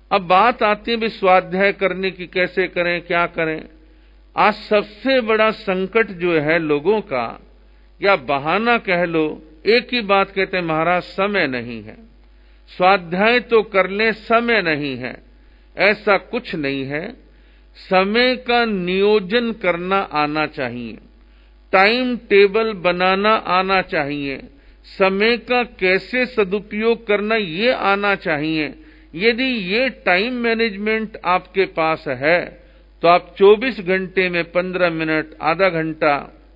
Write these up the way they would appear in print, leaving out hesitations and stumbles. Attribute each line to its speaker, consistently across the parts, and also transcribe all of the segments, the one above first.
Speaker 1: अब बात आती है भी स्वाध्याय करने की, कैसे करें, क्या करें। आज सबसे बड़ा संकट जो है लोगों का, या बहाना कह लो, एक ही बात कहते हैं, महाराज समय नहीं है। स्वाध्याय तो कर ले, समय नहीं है। ऐसा कुछ नहीं है। समय का नियोजन करना आना चाहिए, टाइम टेबल बनाना आना चाहिए, समय का कैसे सदुपयोग करना ये आना चाहिए। यदि ये टाइम मैनेजमेंट आपके पास है तो आप 24 घंटे में 15 मिनट, आधा घंटा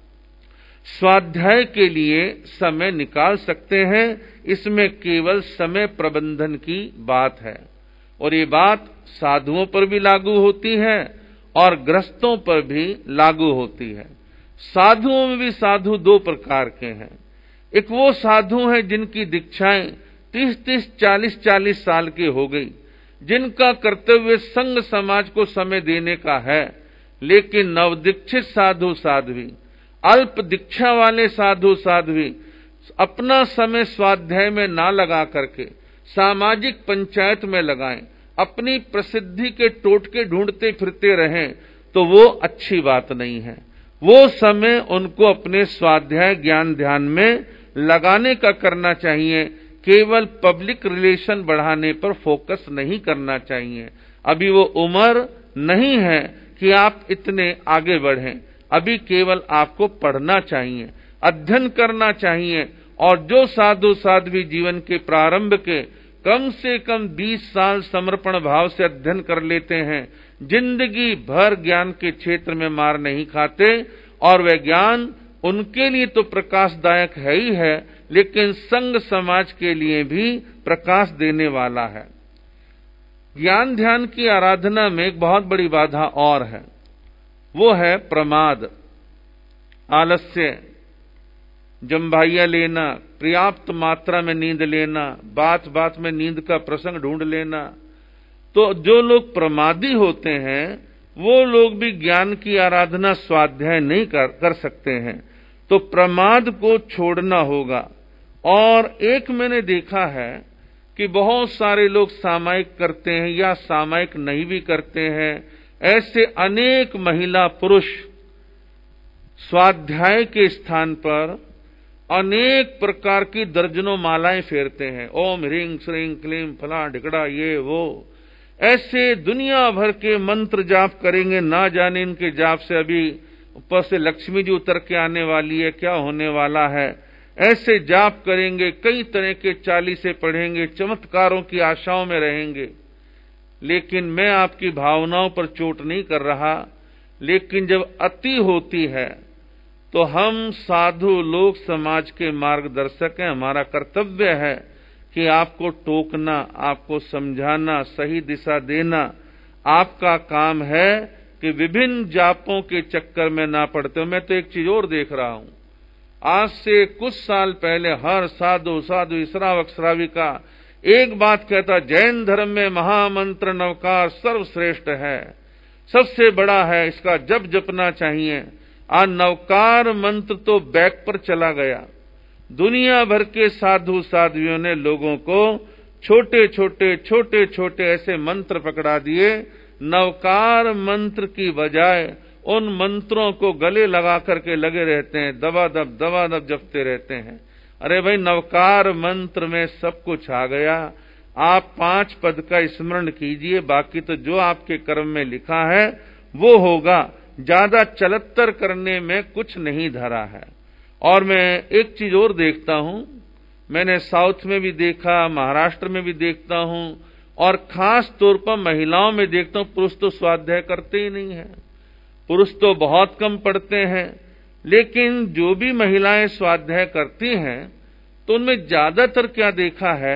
Speaker 1: स्वाध्याय के लिए समय निकाल सकते हैं। इसमें केवल समय प्रबंधन की बात है, और ये बात साधुओं पर भी लागू होती है और गृहस्थों पर भी लागू होती है। साधुओं में भी साधु दो प्रकार के हैं। एक वो साधु हैं जिनकी दीक्षाएं 30-30, 40-40 साल की हो गई, जिनका कर्तव्य संघ समाज को समय देने का है। लेकिन नवदीक्षित साधु साध्वी, अल्प दीक्षा वाले साधु साध्वी अपना समय स्वाध्याय में ना लगा करके सामाजिक पंचायत में लगाएं, अपनी प्रसिद्धि के टोटके ढूंढते फिरते रहें, तो वो अच्छी बात नहीं है। वो समय उनको अपने स्वाध्याय ज्ञान ध्यान में लगाने का करना चाहिए। केवल पब्लिक रिलेशन बढ़ाने पर फोकस नहीं करना चाहिए। अभी वो उम्र नहीं है कि आप इतने आगे बढ़ें। अभी केवल आपको पढ़ना चाहिए, अध्ययन करना चाहिए। और जो साधु साध्वी जीवन के प्रारंभ के कम से कम 20 साल समर्पण भाव से अध्ययन कर लेते हैं, जिंदगी भर ज्ञान के क्षेत्र में मार नहीं खाते, और वह ज्ञान उनके लिए तो प्रकाशदायक है ही है, लेकिन संघ समाज के लिए भी प्रकाश देने वाला है। ज्ञान ध्यान की आराधना में एक बहुत बड़ी बाधा और है, वो है प्रमाद, आलस्य, जम्भाइया लेना, पर्याप्त मात्रा में नींद लेना, बात बात में नींद का प्रसंग ढूंढ लेना। तो जो लोग प्रमादी होते हैं वो लोग भी ज्ञान की आराधना स्वाध्याय नहीं कर सकते हैं। तो प्रमाद को छोड़ना होगा। और एक मैंने देखा है कि बहुत सारे लोग सामायिक करते हैं या सामायिक नहीं भी करते हैं। ऐसे अनेक महिला पुरुष स्वाध्याय के स्थान पर अनेक प्रकार की दर्जनों मालाएं फेरते हैं। ओम ह्रीं श्रीं क्लीं फला ढिकड़ा ये वो, ऐसे दुनिया भर के मंत्र जाप करेंगे। ना जाने इनके जाप से अभी ऊपर से लक्ष्मी जी उतर के आने वाली है, क्या होने वाला है। ऐसे जाप करेंगे, कई तरह के चालीसे पढ़ेंगे, चमत्कारों की आशाओं में रहेंगे। लेकिन मैं आपकी भावनाओं पर चोट नहीं कर रहा, लेकिन जब अति होती है तो हम साधु लोग समाज के मार्गदर्शक हैं। हमारा कर्तव्य है कि आपको टोकना, आपको समझाना, सही दिशा देना। आपका काम है कि विभिन्न जापों के चक्कर में ना पड़ते हो। मैं तो एक चीज और देख रहा हूं, आज से कुछ साल पहले हर साधु श्रावक श्राविका एक बात कहता, जैन धर्म में महामंत्र नवकार सर्वश्रेष्ठ है, सबसे बड़ा है, इसका जप जपना चाहिए। आज नवकार मंत्र तो बैक पर चला गया। दुनिया भर के साधु साध्वियों ने लोगों को छोटे छोटे ऐसे मंत्र पकड़ा दिए। नवकार मंत्र की बजाय उन मंत्रों को गले लगा करके लगे रहते हैं, दबा दब जपते रहते हैं। अरे भाई, नवकार मंत्र में सब कुछ आ गया। आप 5 पद का स्मरण कीजिए, बाकी तो जो आपके कर्म में लिखा है वो होगा। ज्यादा चलत्तर करने में कुछ नहीं धरा है। और मैं एक चीज और देखता हूं, मैंने साउथ में भी देखा, महाराष्ट्र में भी देखता हूं, और खास तौर पर महिलाओं में देखता हूं, पुरुष तो स्वाध्याय करते ही नहीं है। पुरुष तो बहुत कम पढ़ते हैं। लेकिन जो भी महिलाएं स्वाध्याय करती हैं तो उनमें ज्यादातर क्या देखा है,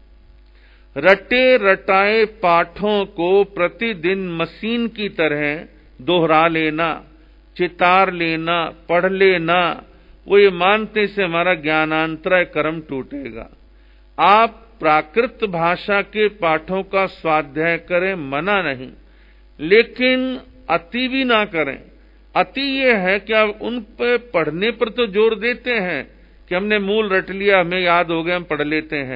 Speaker 1: रटे रटाए पाठों को प्रतिदिन मशीन की तरह दोहरा लेना, चितार लेना, पढ़ लेना। वो ये मानते से हमारा ज्ञानांतराय कर्म टूटेगा। आप प्राकृत भाषा के पाठों का स्वाध्याय करें, मना नहीं, लेकिन अति भी ना करें। अति ये है कि आप उन पे पढ़ने पर तो जोर देते हैं कि हमने मूल रट लिया, हमें याद हो गया, हम पढ़ लेते हैं।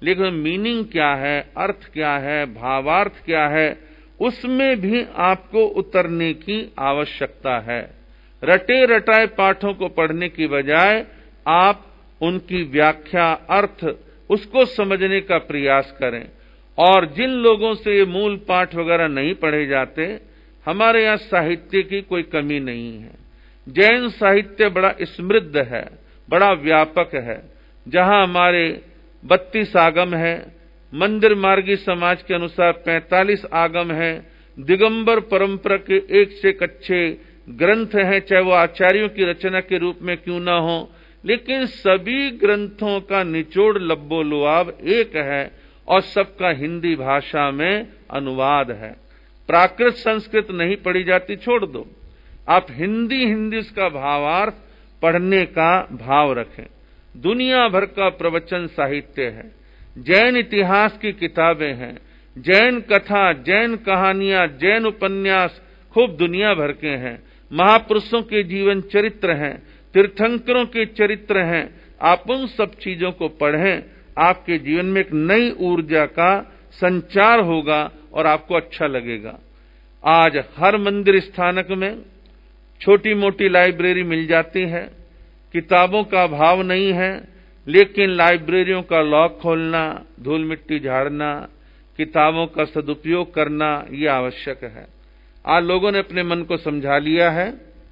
Speaker 1: लेकिन मीनिंग क्या है, अर्थ क्या है, भावार्थ क्या है, उसमें भी आपको उतरने की आवश्यकता है। रटे रटाए पाठों को पढ़ने की बजाय आप उनकी व्याख्या, अर्थ, उसको समझने का प्रयास करें। और जिन लोगों से ये मूल पाठ वगैरह नहीं पढ़े जाते, हमारे यहाँ साहित्य की कोई कमी नहीं है। जैन साहित्य बड़ा समृद्ध है, बड़ा व्यापक है। जहां हमारे 32 आगम है, मंदिर मार्गी समाज के अनुसार 45 आगम है, दिगंबर परंपरा के एक से अच्छे ग्रंथ हैं, चाहे वो आचार्यों की रचना के रूप में क्यों ना हो, लेकिन सभी ग्रंथों का निचोड़ लब्बो लुआब एक है और सबका हिंदी भाषा में अनुवाद है। प्राकृत संस्कृत नहीं पढ़ी जाती, छोड़ दो, आप हिंदी उसका भावार्थ पढ़ने का भाव रखें। दुनिया भर का प्रवचन साहित्य है, जैन इतिहास की किताबें हैं, जैन कथा, जैन कहानियां, जैन उपन्यास खूब दुनिया भर के हैं, महापुरुषों के जीवन चरित्र हैं, तीर्थंकरों के चरित्र हैं। आप उन सब चीजों को पढ़ें, आपके जीवन में एक नई ऊर्जा का संचार होगा और आपको अच्छा लगेगा। आज हर मंदिर स्थानक में छोटी मोटी लाइब्रेरी मिल जाती है, किताबों का अभाव नहीं है, लेकिन लाइब्रेरियों का लॉक खोलना, धूल मिट्टी झाड़ना, किताबों का सदुपयोग करना, ये आवश्यक है। आज लोगों ने अपने मन को समझा लिया है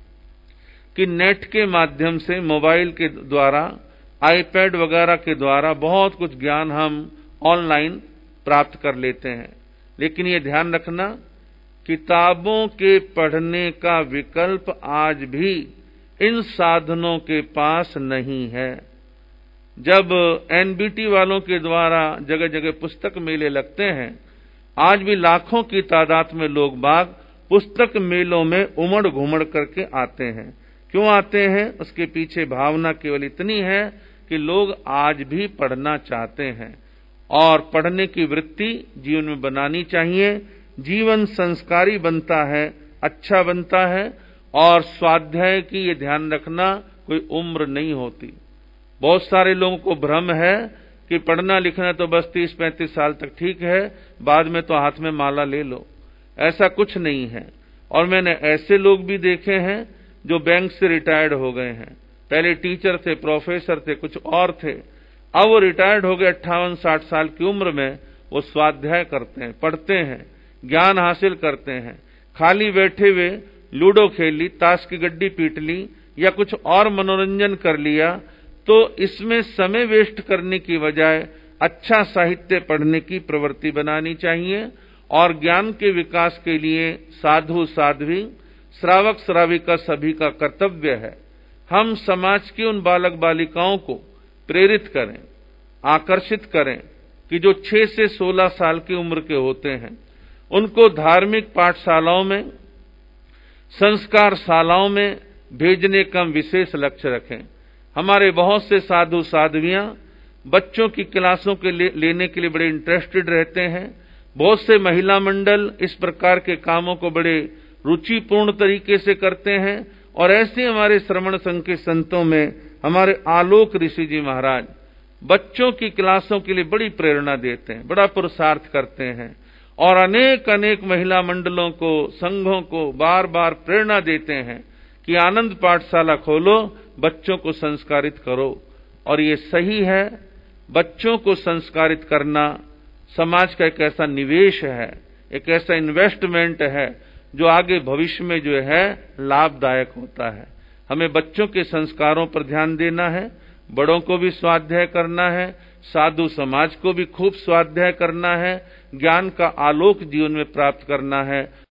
Speaker 1: कि नेट के माध्यम से, मोबाइल के द्वारा, आईपैड वगैरह के द्वारा बहुत कुछ ज्ञान हम ऑनलाइन प्राप्त कर लेते हैं। लेकिन ये ध्यान रखना, किताबों के पढ़ने का विकल्प आज भी इन साधनों के पास नहीं है। जब एनबीटी वालों के द्वारा जगह जगह पुस्तक मेले लगते हैं, आज भी लाखों की तादाद में लोग बाग पुस्तक मेलों में उमड़ घुमड़ करके आते हैं। क्यों आते हैं? उसके पीछे भावना केवल इतनी है कि लोग आज भी पढ़ना चाहते हैं और पढ़ने की वृत्ति जीवन में बनानी चाहिए। जीवन संस्कारी बनता है, अच्छा बनता है। और स्वाध्याय की ये ध्यान रखना, कोई उम्र नहीं होती। बहुत सारे लोगों को भ्रम है कि पढ़ना लिखना तो बस 30-35 साल तक ठीक है, बाद में तो हाथ में माला ले लो। ऐसा कुछ नहीं है। और मैंने ऐसे लोग भी देखे हैं जो बैंक से रिटायर्ड हो गए हैं। पहले टीचर थे, प्रोफेसर थे, कुछ और थे, अब वो रिटायर्ड हो गए 58-60 साल की उम्र में। वो स्वाध्याय करते हैं, पढ़ते हैं, ज्ञान हासिल करते हैं। खाली बैठे हुए लूडो खेल ली, ताश की गड्डी पीट ली या कुछ और मनोरंजन कर लिया, तो इसमें समय वेस्ट करने की बजाय अच्छा साहित्य पढ़ने की प्रवृत्ति बनानी चाहिए। और ज्ञान के विकास के लिए साधु साध्वी, श्रावक श्राविका सभी का कर्तव्य है। हम समाज की उन बालक बालिकाओं को प्रेरित करें, आकर्षित करें कि जो 6 से 16 साल की उम्र के होते हैं, उनको धार्मिक पाठशालाओं में, संस्कार शालाओं में भेजने का विशेष लक्ष्य रखें। हमारे बहुत से साधु साध्वियां बच्चों की क्लासों के लेने के लिए बड़े इंटरेस्टेड रहते हैं। बहुत से महिला मंडल इस प्रकार के कामों को बड़े रुचिपूर्ण तरीके से करते हैं। और ऐसे हमारे श्रवण संघ के संतों में हमारे आलोक ऋषि जी महाराज बच्चों की क्लासों के लिए बड़ी प्रेरणा देते हैं, बड़ा पुरुषार्थ करते हैं। और अनेक महिला मंडलों को, संघों को बार बार प्रेरणा देते हैं कि आनंद पाठशाला खोलो, बच्चों को संस्कारित करो। और ये सही है। बच्चों को संस्कारित करना समाज का एक ऐसा निवेश है, एक ऐसा इन्वेस्टमेंट है जो आगे भविष्य में जो है लाभदायक होता है। हमें बच्चों के संस्कारों पर ध्यान देना है, बड़ों को भी स्वाध्याय करना है, साधु समाज को भी खूब स्वाध्याय करना है, ज्ञान का आलोक जीवन में प्राप्त करना है।